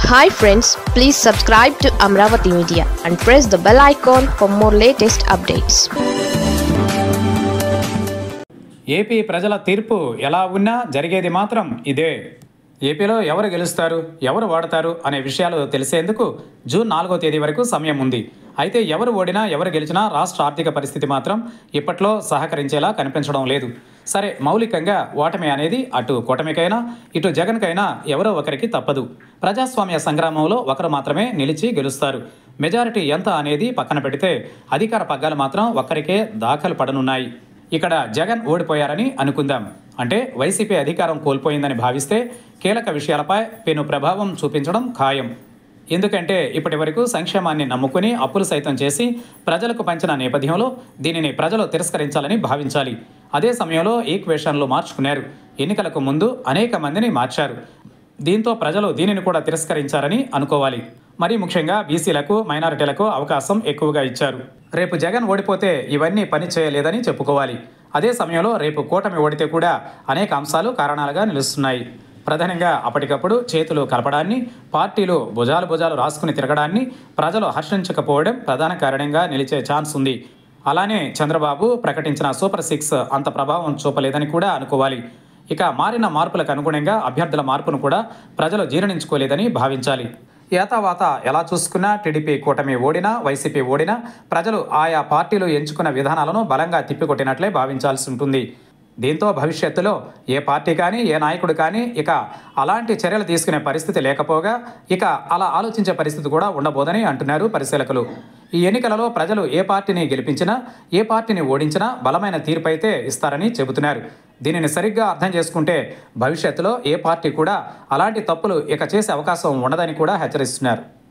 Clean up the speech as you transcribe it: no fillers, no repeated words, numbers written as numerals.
Hi friends, please subscribe to Amravati Media and press the bell icon for more latest updates. AP ప్రజల తీర్పు ఎలా ఉన్నా జరిగేది మాత్రం ఇదే. ఏపీలో ఎవరు గెలుస్తారు, ఎవరు ఓడతారు అనే విషయాలు తెలిసేందుకు జూన్ 4వ తేదీ వరకు సమయం ఉంది. అయితే ఎవరు ఓడినా ఎవరు గెలిచినా రాష్ట్ర ఆర్థిక పరిస్థితి మాత్రం ఇప్పట్లో సహకరించేలా కనిపించడం లేదు. సరే, మౌలికంగా ఓటమి అనేది అటు కూటమికైనా ఇటు జగన్కైనా ఎవరో ఒకరికి తప్పదు. ప్రజాస్వామ్య సంగ్రామంలో ఒకరు మాత్రమే నిలిచి గెలుస్తారు. మెజారిటీ ఎంత అనేది పక్కన పెడితే అధికార పగ్గాలు మాత్రం ఒక్కరికే దాఖలు పడనున్నాయి. ఇక్కడ జగన్ ఓడిపోయారని అనుకుందాం. అంటే వైసీపీ అధికారం కోల్పోయిందని భావిస్తే కీలక విషయాలపై పెను ప్రభావం చూపించడం ఖాయం. ఎందుకంటే ఇప్పటి వరకు సంక్షేమాన్ని నమ్ముకుని అప్పులు సైతం చేసి ప్రజలకు పంచిన నేపథ్యంలో దీనిని ప్రజలు తిరస్కరించాలని భావించాలి. అదే సమయంలో ఈక్వేషన్లు మార్చుకున్నారు. ఎన్నికలకు ముందు అనేక మందిని మార్చారు. దీంతో ప్రజలు దీనిని కూడా తిరస్కరించారని అనుకోవాలి. మరీ ముఖ్యంగా బీసీలకు, మైనారిటీలకు అవకాశం ఎక్కువగా ఇచ్చారు. రేపు జగన్ ఓడిపోతే ఇవన్నీ పని చేయలేదని చెప్పుకోవాలి. అదే సమయంలో రేపు కూటమి ఓడితే కూడా అనేక అంశాలు కారణాలుగా నిలుస్తున్నాయి. ప్రధానంగా అప్పటికప్పుడు చేతులు కలపడాన్ని, పార్టీలు భుజాలు రాసుకుని తిరగడాన్ని ప్రజలు హర్షించకపోవడం ప్రధాన కారణంగా నిలిచే ఛాన్స్ ఉంది. అలానే చంద్రబాబు ప్రకటించిన సూపర్ 6 అంత ప్రభావం చూపలేదని కూడా అనుకోవాలి. ఇక మారిన మార్పులకు అనుగుణంగా అభ్యర్థుల మార్పును కూడా ప్రజలు జీర్ణించుకోలేదని భావించాలి. ఏతావాత ఎలా చూసుకున్నా టీడీపీ కూటమి ఓడినా, వైసీపీ ఓడినా ప్రజలు ఆయా పార్టీలు ఎంచుకున్న విధానాలను బలంగా తిప్పికొట్టినట్లే భావించాల్సి ఉంటుంది. దీంతో భవిష్యత్తులో ఏ పార్టీ కానీ, ఏ నాయకుడు కానీ ఇక అలాంటి చర్యలు తీసుకునే పరిస్థితి లేకపోగా ఇక అలా ఆలోచించే పరిస్థితి కూడా ఉండబోదని అంటున్నారు పరిశీలకులు. ఈ ఎన్నికలలో ప్రజలు ఏ పార్టీని గెలిపించినా, ఏ పార్టీని ఓడించినా బలమైన తీర్పు అయితే ఇస్తారని చెబుతున్నారు. దీనిని సరిగ్గా అర్థం చేసుకుంటే భవిష్యత్తులో ఏ పార్టీ కూడా అలాంటి తప్పులు ఇక చేసే అవకాశం ఉండదని కూడా హెచ్చరిస్తున్నారు.